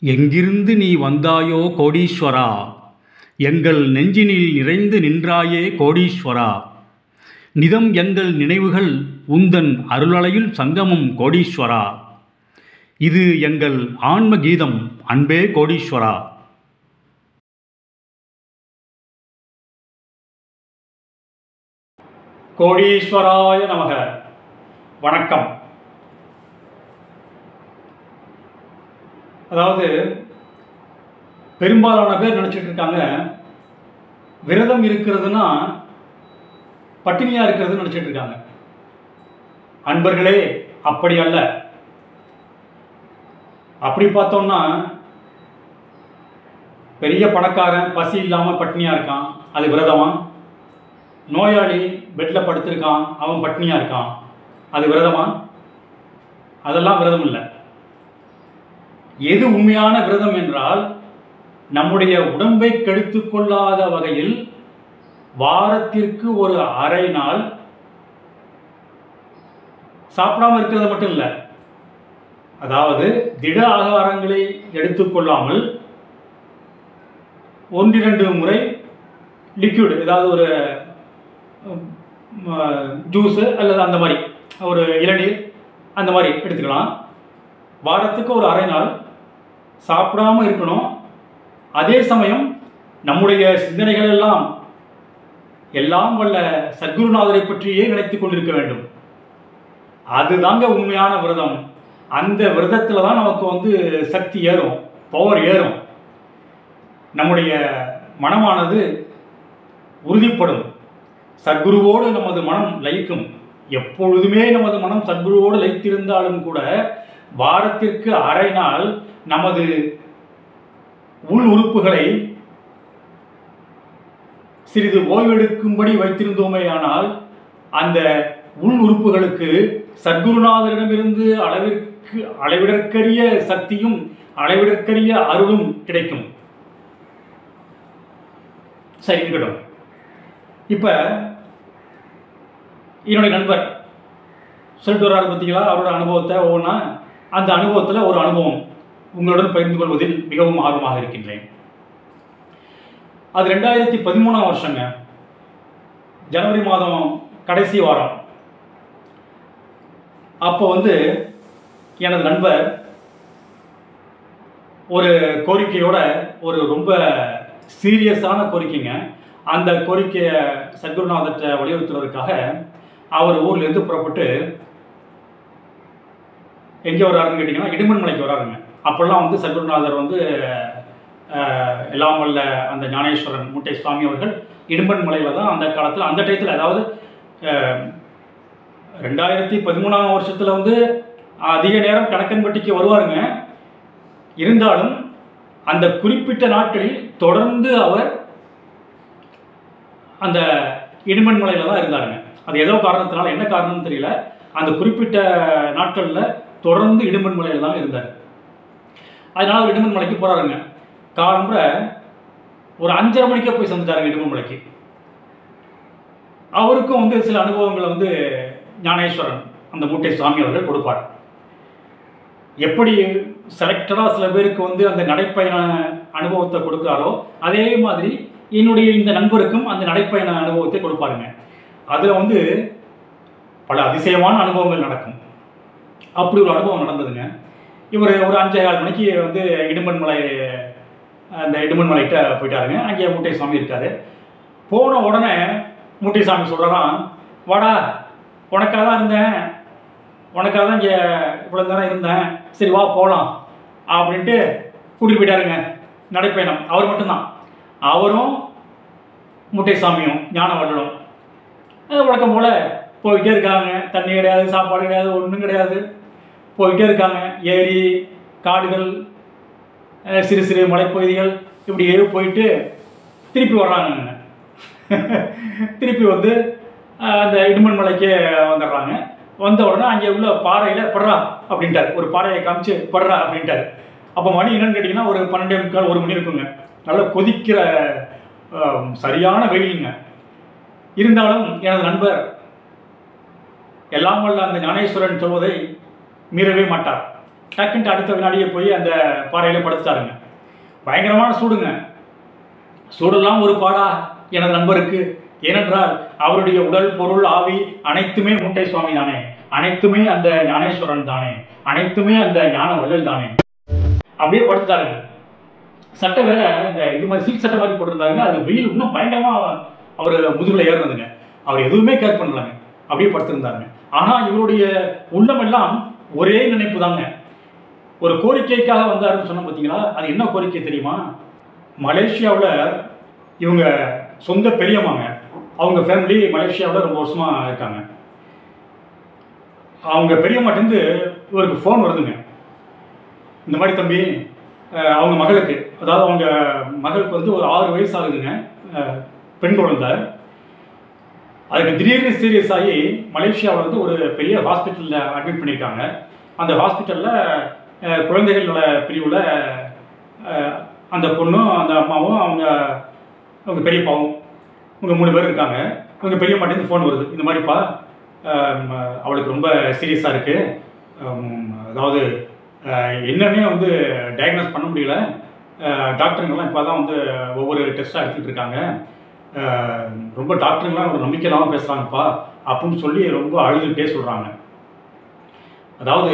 எங்கிருந்து நீ வந்தாயோ கோடீஸ்வரா, எங்கள் நெஞ்சினில் நிறைந்து நின்றாயே கோடீஸ்வரா. நிதம் எங்கள் நினைவுகள் உந்தன் அருளலையில் சங்கமம் கோடீஸ்வரா. இது எங்கள் ஆன்ம கீதம் அன்பே கோடீஸ்வரா. கோடீஸ்வராய நமக. வணக்கம். அதாவது பெரும்பாலான பேர் நினச்சிட்டு இருக்காங்க, விரதம் இருக்கிறதுனா பட்டினியாக இருக்கிறதுன்னு நினச்சிட்டு இருக்காங்க. அன்பர்களே, அப்படி அல்ல. அப்படி பார்த்தோம்னா பெரிய பணக்காரன் பசி இல்லாமல் பட்டினியாக இருக்கான், அது விரதமா? நோயாளி பெட்டில் படுத்திருக்கான், அவன் பட்டினியாக இருக்கான், அது விரதமா? அதெல்லாம் விரதம் இல்லை. எது உண்மையான விரதம் என்றால், நம்முடைய உடம்பை கெடுத்து கொள்ளாத வகையில் வாரத்திற்கு ஒரு அரை நாள் சாப்பிடாமல் இருக்கிறது மட்டும் இல்லை, அதாவது திட ஆகாரங்களை எடுத்துக்கொள்ளாமல் 1-2 முறை லிக்விட், ஏதாவது ஒரு ஜூஸு அல்லது அந்த மாதிரி ஒரு இளநீர் அந்த மாதிரி எடுத்துக்கலாம். வாரத்துக்கு ஒரு அரை நாள் சாப்பிடாமல் இருக்கணும். அதே சமயம் நம்முடைய சிந்தனைகள் எல்லாம் வல்ல சத்குருநாதரை பற்றியே நினைத்து கொண்டிருக்க வேண்டும். அதுதாங்க உண்மையான விரதம். அந்த விரதத்தில் தான் நமக்கு சக்தி ஏறும், பவர் ஏறும். நம்முடைய மனமானது உறுதிப்படும். சத்குருவோடு நமது மனம் லயிக்கும். எப்பொழுதுமே நமது மனம் சத்குருவோடு லயித்திருந்தாலும் கூட வாரத்திற்கு அரை நாள் நமது உள் உறுப்புகளை சிறிது ஓய்வெடுக்கும்படி வைத்திருந்தோமே ஆனால் அந்த உள் உறுப்புகளுக்கு சத்குருநாதரிடமிருந்து அளவிடற்கரிய சக்தியும் அளவிடற்கரிய அருளும் கிடைக்கும். சரி, இருக்கட்டும். இப்போ என்னுடைய நண்பர் சொல்லிட்டு வர்றாரு பார்த்தீங்களா, அவரோட அனுபவத்தை ஒவ்வொன்றா. அந்த அனுபவத்தில் ஒரு அனுபவம் உங்களுடன் பகிர்ந்து கொள்வதில் மிகவும் ஆர்வமாக இருக்கின்றேன். அது 2013ஆம் வருஷங்க, ஜனவரி மாதம் கடைசி வாரம். அப்போ எனது நண்பர் ஒரு கோரிக்கையோட, ஒரு ரொம்ப சீரியஸான கோரிக்கைங்க. அந்த கோரிக்கையை சத்குருநாதத்தை வலியுறுத்துவதற்காக அவர் ஊர்லேருந்து புறப்பட்டு எங்கே வர்றாருன்னு கேட்டிங்கன்னா, இடுமன்மலைக்கு வர்றாருங்க. அப்போல்லாம் சத்குருநாதர் எல்லாம் வல்ல அந்த ஞானேஸ்வரன் மூட்டை சுவாமி அவர்கள் இடும்பன்மலையில் தான் அந்த காலத்தில், அந்த டயத்தில், அதாவது 2013ஆம் வருஷத்தில் அதிக நேரம் கணக்கன்பட்டிக்கு வருவாருங்க. இருந்தாலும் அந்த குறிப்பிட்ட நாட்களில் தொடர்ந்து அவர் அந்த இடுமன்மலையில் தான் இருந்தாருங்க. அது ஏதோ காரணத்தினால, என்ன காரணம்னு தெரியல, அந்த குறிப்பிட்ட நாட்களில் தொடர்ந்து இடுமன்மலையில் தான் இருந்தார். அதனால் அவர் இடுமன்மலைக்கு போகிறாருங்க. காலம்புற ஒரு 5:30 மணிக்கே போய் சந்திச்சாருங்க இடுமன்மலைக்கு. அவருக்கும் சில அனுபவங்களை ஞானேஸ்வரன் அந்த மூட்டை சுவாமி அவர்கள் கொடுப்பார். எப்படி செலக்டடாக சில பேருக்கு அந்த நடைப்பயண அனுபவத்தை கொடுக்குறாரோ, அதே மாதிரி என்னுடைய இந்த நண்பருக்கும் அந்த நடைப்பயண அனுபவத்தை கொடுப்பாருங்க. அதில் பல அதிசயமான அனுபவங்கள் நடக்கும். அப்படி ஒரு அனுபவம் நடந்ததுங்க. இவர் ஒரு 5:15 மணிக்கு இடுமன்மலை, அந்த இடுமன்மலைகிட்ட போயிட்டாருங்க. அங்கே மூட்டை சுவாமி இருக்காரு. போன உடனே மூட்டை சாமி சொல்கிறாராம், வாடா, உனக்காக தான் இருந்தேன், உனக்காக தான் இங்கே இவ்வளோ நேரம் இருந்தேன், சரி வா போகலாம் அப்படின்ட்டு கூட்டிகிட்டு போயிட்டாருங்க. நடைப்பயணம் அவர் மட்டும்தான். அவரும் மூட்டை சாமியும் ஞான வள்ளலும் வழக்கம் போல் போயிட்டே இருக்காங்க. தண்ணி கிடையாது, சாப்பாடு கிடையாது, ஒன்றும் கிடையாது. போயிட்டே இருக்காங்க. ஏரி, காடுகள், சிறு சிறு மலைப்பகுதிகள், இப்படியே போயிட்டு திருப்பி வர்றாங்க. திருப்பி அந்த இடுமன்மலைக்கே வந்துடுறாங்க. வந்த உடனே அங்கே உள்ள பாறையில் படுறா அப்படின்ட்டார். ஒரு பாறையை காமிச்சு படுறா அப்படின்ட்டார். அப்போ மணி என்னன்னு கேட்டிங்கன்னா ஒரு 12:45, 1 மணி இருக்குங்க. நல்லா கொதிக்கிற சரியான வெயிலுங்க. இருந்தாலும் எனது நண்பர் எல்லாம் வல்ல அந்த ஞானேஸ்வரன் சொல்வதை மீறவே மாட்டார். டக்குன்ட்டு அடுத்த வினாடியே போய் அந்த பாறையில் படுத்துட்டாருங்க. பயங்கரமான சூடுங்க. சூடெல்லாம் ஒரு பாடா எனது நண்பருக்கு. ஏனென்றால் அவருடைய உடல், பொருள், ஆவி அனைத்துமே மூட்டை சுவாமி தானே, அனைத்துமே அந்த ஞானேஸ்வரன் தானே, அனைத்துமே அந்த ஞான வள்ளல் தானே. அப்படியே படுத்துட்டாருங்க. சட்டை வேற இந்த இது மாதிரி சீட் சட்டை மாதிரி போட்டிருந்தாருங்க. அது வெயில் இன்னும் பயங்கரமா அவர் முதுகுல ஏறினதுங்க. அவர் எதுவுமே கேர் பண்ணலாங்க, அப்படியே படுத்திருந்தாருங்க. ஆனா இவருடைய உள்ளமெல்லாம் ஒரே நினைப்பு தாங்க. ஒரு கோரிக்கைக்காக வந்தாருன்னு சொன்ன பார்த்தீங்களா, அது என்ன கோரிக்கை தெரியுமா? மலேசியாவில் இவங்க சொந்த பெரியம்மாங்க, அவங்க ஃபேமிலி மலேசியாவில் ரொம்ப வருஷமா இருக்காங்க. அவங்க பெரியம்மாட்டேருந்து இவருக்கு ஃபோன் வருதுங்க. இந்த மாதிரி தம்பி, அவங்க மகளுக்கு, அதாவது அவங்க மகளுக்கு வந்து ஒரு 6 வயசு ஆகுதுங்க, பெண் குழந்தை. அதுக்கு திடீர்னு சீரியஸ் ஆகி மலேசியாவில் வந்து ஒரு பெரிய ஹாஸ்பிட்டலில் அட்மிட் பண்ணியிருக்காங்க. அந்த ஹாஸ்பிட்டலில் குழந்தைகள் நல பிரிவில் அந்த பொண்ணும் அந்த அம்மாவும் அவங்க பெரியப்பாவும் இவங்க 3 பேர் இருக்காங்க. இவங்க பெரியம்மாட்டேருந்து ஃபோன் வருது. இந்த மாதிரிப்பா, அவளுக்கு ரொம்ப சீரியஸாக இருக்குது, அதாவது என்னன்னே வந்து டயக்னோஸ் பண்ண முடியல, டாக்டருங்கெல்லாம் இப்போ தான் வந்து ஒவ்வொரு டெஸ்ட்டாக எடுத்துகிட்டு இருக்காங்க, ரொம்ப டாக்டருங்கெலாம் ஒரு நம்பிக்கை இல்லாமல் பேசுகிறாங்கப்பா அப்படின்னு சொல்லி ரொம்ப அழுதுகிட்டே சொல்கிறாங்க. அதாவது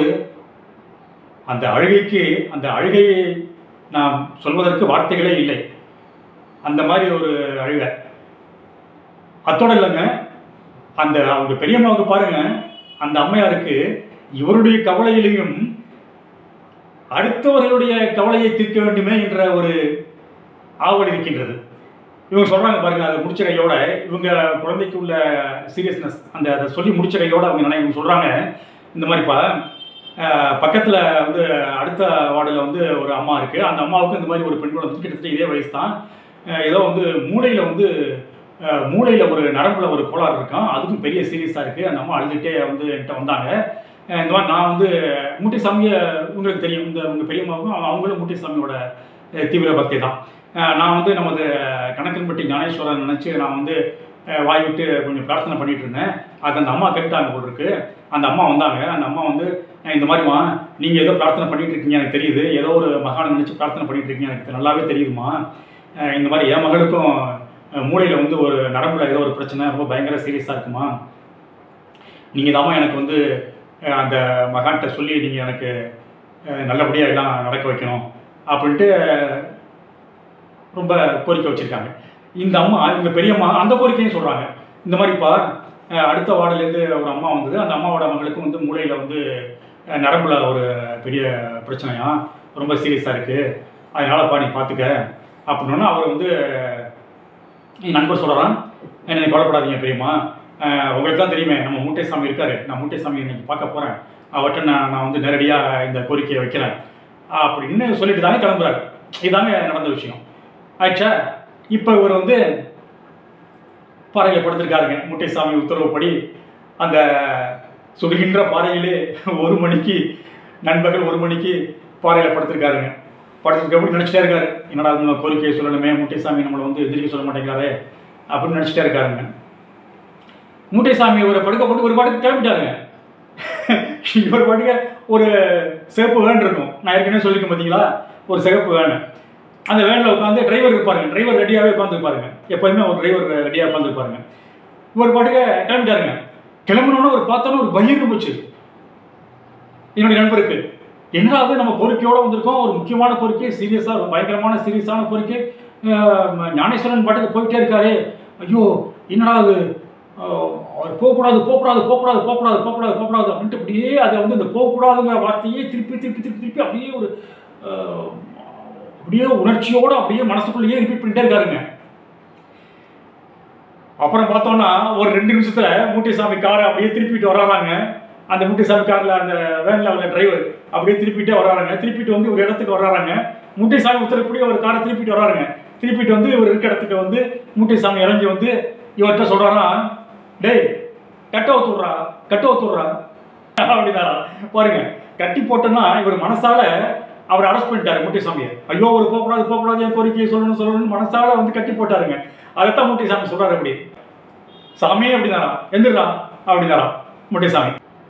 அந்த அழுகையை நான் சொல்வதற்கு வார்த்தைகளே இல்லை, அந்த மாதிரி ஒரு அழுகை. அத்தோடு இல்லைங்க, அவங்க பெரியம்மாவுக்கு பாருங்க, அந்த அம்மையாருக்கு இவருடைய கவலையிலையும் அடுத்தவர்களுடைய கவலையை தீர்க்க வேண்டுமே என்ற ஒரு ஆவல் இருக்கின்றது. இவங்க சொல்கிறாங்க பாருங்க, அதை முடிச்ச கையோட, இவங்க குழந்தைக்கு உள்ள சீரியஸ்னஸ் அதை சொல்லி முடிச்ச கையோட அவங்க சொல்கிறாங்க, இந்த மாதிரிப்பா, பக்கத்தில் வந்து அடுத்த வார்டில் வந்து ஒரு அம்மா இருக்குது, அந்த அம்மாவுக்கு இந்த மாதிரி ஒரு பெண் குழந்தை கிட்டத்தட்ட இதே வயசு தான், ஏதோ வந்து மூளையில் ஒரு நரம்புல ஒரு கோளாறு இருக்கான், அதுக்கும் பெரிய சீரியஸாக இருக்குது. அந்த அம்மா அழுதுகிட்டே வந்து என்கிட்ட வந்தாங்க. இந்த மாதிரி நான் வந்து மூட்டைசாமியை, உங்களுக்கு தெரியும், உங்கள் பெரியம்மாவுக்கும் அவங்களும் மூட்டைசாமியோட தீவிர பக்தி தான். நான் வந்து நமது கணக்கன்பட்டி ஞானேஸ்வரன் நினச்சி நான் வந்து வாய் விட்டு கொஞ்சம் பிரார்த்தனை பண்ணிகிட்டு இருந்தேன். அது அந்த அம்மா கேட்டாங்க போல் இருக்கு. அந்த அம்மா வந்தாங்க. அந்த அம்மா வந்து, இந்த மாதிரிமா, நீங்கள் ஏதோ பிரார்த்தனை பண்ணிகிட்டு இருக்கீங்க எனக்கு தெரியுது, ஏதோ ஒரு மகானை நினச்சி பிரார்த்தனை பண்ணிகிட்டு இருக்கீங்க எனக்கு நல்லாவே தெரியுதுமா, இந்த மாதிரி என் மகளுக்கும் மூளையில் வந்து ஒரு நரம்புல ஏதோ ஒரு பிரச்சனை, ரொம்ப பயங்கர சீரியஸாக இருக்குமா, நீங்கள் தாம்மா எனக்கு வந்து அந்த மகான்கிட்ட சொல்லி நீங்கள் எனக்கு நல்லபடியாக எல்லாம் நடக்க வைக்கணும் அப்படின்ட்டு ரொம்ப கோரிக்கை வச்சுருக்காங்க. இந்த அம்மா, இவங்க பெரியம்மா, அந்த கோரிக்கையும் சொல்கிறாங்க. இந்த மாதிரிப்பா, அடுத்த வார்டுலேருந்து ஒரு அம்மா வந்தது, அந்த அம்மாவோட மகளுக்கு வந்து மூளையில் வந்து நரம்புல ஒரு பெரிய பிரச்சனையா, ரொம்ப சீரியஸாக இருக்குது, அதனாலப்பா நீ பார்த்துக்க அப்படின்னா, அவர் வந்து என் நண்பர் சொல்கிறான், என்னை கவலைப்படாதீங்க பெரியம்மா, உங்களுக்கு தான் தெரியுமே நம்ம மூட்டைசாமி இருக்கார், நான் மூட்டைசாமி இன்னைக்கு பார்க்க போகிறேன், அவர்கிட்ட நான் வந்து நேரடியாக இந்த கோரிக்கையை வைக்கிறேன் அப்படின்னு சொல்லிட்டு தானே கிளம்புறாரு. இதுதாங்க நடந்த விஷயம். ஆயிடுச்சா? இப்போ இவர் வந்து பாறையில் படுத்திருக்காருங்க. மூட்டைசாமி உத்தரவுப்படி அந்த சுடுகின்ற பாறையிலே 1 மணிக்கு, நண்பர்கள் 1 மணிக்கு பாறையில் படுத்திருக்காருங்க. படுத்துருக்கப்படி நினச்சிட்டே இருக்காரு, என்னடா நம்ம கோரிக்கையை சொல்லணுமே, மூட்டைசாமி நம்மளை வந்து எதிர்க்க சொல்ல மாட்டேங்கிறாரு அப்படின்னு நினச்சிட்டே இருக்காருங்க. மூட்டைசாமி ஒரு படுக்க போட்டு ஒரு பாட்டுக்கு கிளம்பிட்டாருங்க. இவர் பாட்டுக்க ஒரு சிவப்பு வேன் இருக்கும், நான் ஏற்கனவே சொல்லியிருக்கேன் பார்த்தீங்களா, ஒரு சிவப்பு வேன். அந்த வேனில் உட்காந்து டிரைவர் இருப்பாருங்க, டிரைவர் ரெடியாகவே உட்காந்துருப்பாருங்க, எப்போதுமே ஒரு டிரைவர் ரெடியாக உட்காந்துருப்பாருங்க. இவர் பாட்டுக்க கிளம்பிட்டாருங்க. கிளம்பினோன்னு ஒரு பார்த்தோன்னா ஒரு பயிர் போச்சு என்னுடைய நண்பருக்கு. என்னடாவது நம்ம கோரிக்கையோடு வந்திருக்கோம், ஒரு முக்கியமான கோரிக்கை, சீரியஸாக ஒரு பயங்கரமான சீரியஸான கோரிக்கை, ஞானேஸ்வரன் பாட்டுக்கு போயிட்டே இருக்காரு, ஐயோ என்னடா அது, அவர் போகக்கூடாது போகக்கூடாது போகக்கூடாது போகக்கூடாது போகக்கூடாது போகக்கூடாது அப்படின்ட்டு அப்படியே அதை வந்து இந்த போகக்கூடாதுங்கிற வார்த்தையே திருப்பி திருப்பி திருப்பி திருப்பி அப்படியே ஒரு அப்படியே உணர்ச்சியோடு அப்படியே மனசுக்குள்ளேயே ரிப்பீட் பண்ணிட்டே இருக்காருங்க. அப்புறம் பார்த்தோன்னா ஒரு 2 நிமிஷத்துல மூட்டைசாமி காரை அப்படியே திருப்பிட்டு வராங்க. அந்த மூட்டைசாமி காரில் அந்த வேனில் உள்ள டிரைவர் அப்படியே திருப்பிட்டே வராங்க. திருப்பிட்டு வந்து ஒரு இடத்துக்கு வராங்க. மூட்டைசாமி உத்தரப்படி ஒரு காரை திருப்பிட்டு வராங்க. திருப்பிட்டு வந்து இவர் இருக்க இடத்துக்கு வந்து மூட்டைசாமி இறங்கி வந்து இவர்கிட்ட சொல்கிறாரா, டேய் கட்ட ஊத்துடுறா அப்படின்னாரா. பாருங்க, கட்டி போட்டோன்னா இவர் மனசால அவர் அரெஸ்ட் பண்ணிட்டாரு மூட்டைசாமியை. ஐயோ ஒரு போகக்கூடாது என் கோரிக்கையை சொல்லணும்னு மனசால வந்து கட்டி போட்டாருங்க. அதைத்தான் மூட்டைசாமி சொல்றாரு, அப்படி சாமி அப்படின்னாரா, எந்திரா அப்படின்னாரா மூட்டைசாமி.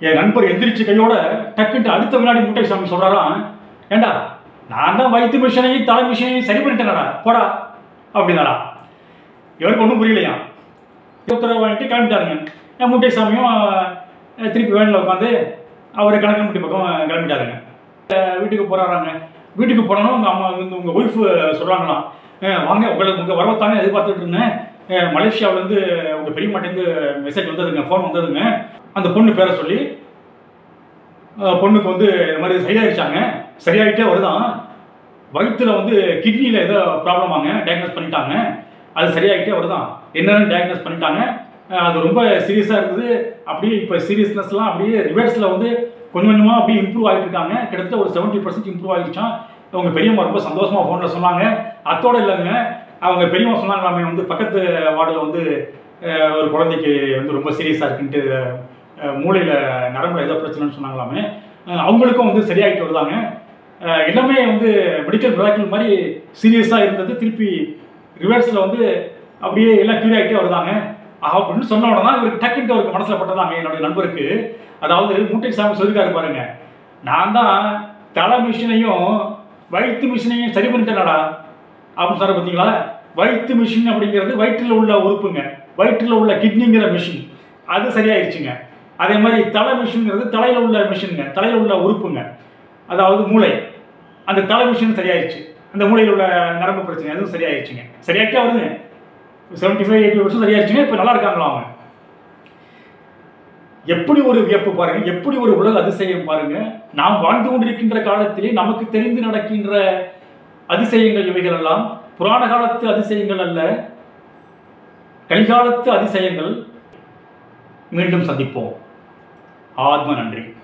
என் நண்பர் எந்திரிச்சு கையோட டக்குன்ட்டு அடுத்த வினாடி முட்டைசாமி சொல்கிறாராம், ஏண்டா நான் தான் வயிற்று மிஷினையும் தலை மிஷினையும் சரி பண்ணிட்டேனடா போடா அப்படின்னாடா. இவருக்கு ஒன்றும் புரியலையா. உத்தரவு வாங்கிட்டு கிளம்பிட்டாருங்க. முட்டைசாமியும் திருப்பி வேனில் உட்காந்து அவர் கணக்கம்பட்டி பக்கம் கிளம்பிட்டாருங்க. வீட்டுக்கு போகிறாங்க. வீட்டுக்கு போனாலும் உங்கள் அம்மா வந்து உங்கள் ஒய்ஃபு சொல்கிறாங்களாம், வாங்க உங்கள் வரவத்தானே எதிர்பார்த்துட்டு இருந்தேன், மலேசியாவிலேருந்து உங்கள் பெரியம்மாட்டேருந்து மெசேஜ் வந்ததுங்க, ஃபோன் வந்ததுங்க. அந்த பொண்ணு பேரை சொல்லி பொண்ணுக்கு வந்து இந்த மாதிரி சரியாயிடுச்சாங்க, சரியாயிட்டே வருதான், வயிற்றில் வந்து கிட்னியில் ஏதோ ப்ராப்ளமாங்க, டயக்னோஸ் பண்ணிட்டாங்க, அது சரியாயிட்டே வருதான், என்னென்னு டயக்னோஸ் பண்ணிட்டாங்க, அது ரொம்ப சீரியஸாக இருந்தது, அப்படியே இப்போ சீரியஸ்னஸ்லாம் அப்படியே ரிவர்ஸில் வந்து கொஞ்சம் கொஞ்சமாக அப்படியே இம்ப்ரூவ் ஆகிட்டு இருக்காங்க, கிட்டத்தட்ட ஒரு 70% இம்ப்ரூவ் ஆகிடுச்சான். அவங்க பெரியம்மா ரொம்ப சந்தோஷமாக ஃபோனில் சொன்னாங்க. அத்தோடு இல்லைங்க, அவங்க பெரியம்மா சொன்னாங்களாமே வந்து பக்கத்து வார்டில் வந்து ஒரு குழந்தைக்கு வந்து ரொம்ப சீரியஸாக இருக்குன்ட்டு மூளையில் நரம்பில் ஏதோ பிரச்சனைன்னு சொன்னாங்களாமே, அவங்களுக்கும் வந்து சரியாகிட்டு வருதாங்க. எல்லாமே வந்து மெடிக்கல் மிராக்கிள் மாதிரி சீரியஸாக இருந்தது, திருப்பி ரிவர்ஸில் வந்து அப்படியே எல்லாம் கிளியர் ஆகிட்டே வருதாங்க அப்படின்னு சொன்ன உடனே தான் இவருக்கு டக்குன்ட்டு அவருக்கு மனசில் பட்டதாங்க என்னுடைய நண்பருக்கு. அதாவது முட்டைசாமி சொல்லிக்காரு பாருங்க, நான் தான் தலை மிஷினையும் வயிற்று மிஷினையும் சரி பண்ணிட்டேனடா அப்படின்னு சொல்ற பார்த்தீங்களா. வயிற்று மிஷின் அப்படிங்கிறது வயிற்றில் உள்ள உறுப்புங்க, வயிற்றில் உள்ள கிட்னிங்கிற மிஷின், அது சரியாயிடுச்சுங்க. அதே மாதிரி தலை மிஷின்ங்கிறது தலையில் உள்ள மிஷினுங்க, தலையில் உள்ள உறுப்புங்க, அதாவது மூளை, அந்த தலை மிஷின் சரியாயிடுச்சு. அந்த மூளையில் உள்ள நரம்பு பிரச்சனை அதுவும் சரியாயிடுச்சுங்க, சரியாகிட்டே வருதுங்க. 75-80% சரியாயிடுச்சுங்க. இப்போ நல்லா இருக்காங்களா அவங்க. எப்படி ஒரு வியப்பு பாருங்க, எப்படி ஒரு உலக அதிசயம் பாருங்க. நாம் வாழ்ந்து கொண்டிருக்கின்ற காலத்திலே நமக்கு தெரிந்து நடக்கின்ற அதிசயங்கள் இவைகள் எல்லாம் புராண காலத்து அதிசயங்கள் அல்ல, கலிகாலத்து அதிசயங்கள். மீண்டும் சந்திப்போம். ஆத்ம நன்றி.